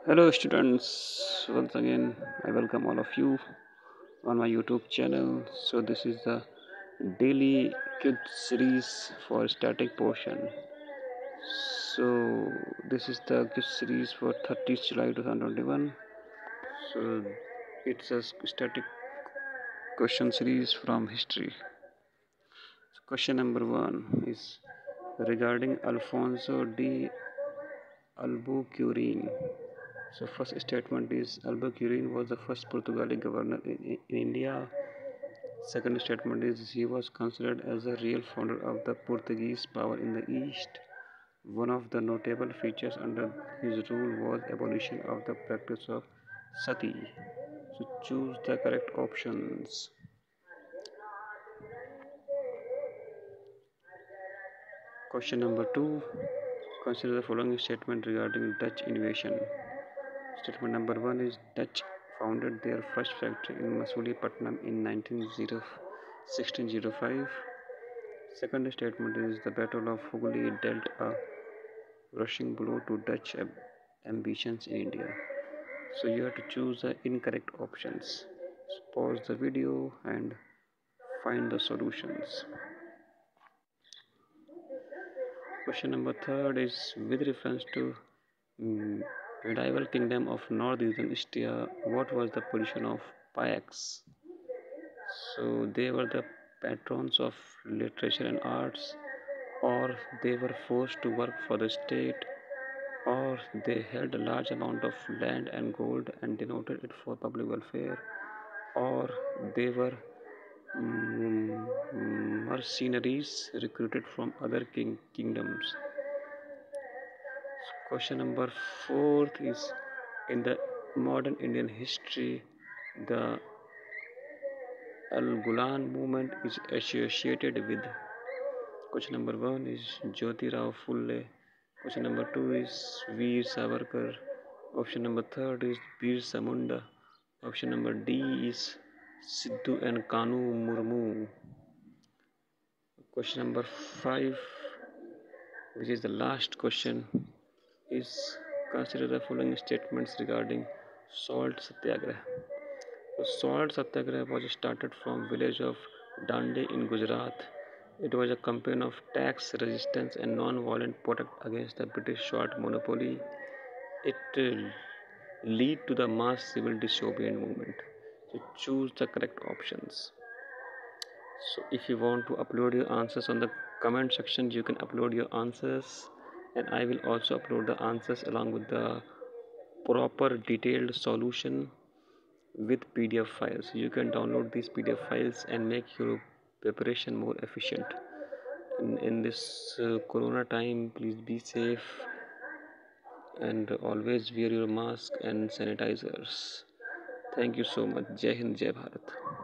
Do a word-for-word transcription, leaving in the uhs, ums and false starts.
Hello, students. Once again, I welcome all of you on my YouTube channel. So, this is the daily kid series for static portion. So, this is the kid series for thirtieth July twenty twenty-one. So, it's a static question series from history. So, question number one is regarding Alfonso de Albuquerque. So first statement is Albuquerque was the first Portuguese governor in, in India. Second statement is he was considered as a real founder of the Portuguese power in the East. One of the notable features under his rule was abolition of the practice of sati. So choose the correct options. Question number two. Consider the following statement regarding Dutch invasion. Statement number one is Dutch founded their first factory in Masulipatam in sixteen oh five. Second statement is the Battle of Hooghly dealt a rushing blow to Dutch ambitions in India. So you have to choose the incorrect options. So pause the video and find the solutions. Question number third is with reference to mm, medieval kingdom of northeastern Istria, what was the position of Payaks? So they were the patrons of literature and arts, or they were forced to work for the state, or they held a large amount of land and gold and denoted it for public welfare, or they were mm, mercenaries recruited from other king- kingdoms. Question number fourth is in the modern Indian history, the Al Gulan movement is associated with. Question number one is Jyoti Rao Phule. Question number two is Veer Savarkar. Option number third is Birsa Munda. Option number D is Sidhu and Kanu Murmu. Question number five, which is the last question, is consider the following statements regarding salt satyagraha. So salt satyagraha was started from village of Dandi in Gujarat. It was a campaign of tax resistance and non-violent protest against the British salt monopoly. It uh, lead to the mass civil disobedience movement. So choose the correct options. So if you want to upload your answers on the comment section, you can upload your answers, and I will also upload the answers along with the proper detailed solution with P D F files. You can download these P D F files and make your preparation more efficient. In, in this uh, corona time, please be safe and always wear your mask and sanitizers. Thank you so much. Jai Hind, Jai Bharat.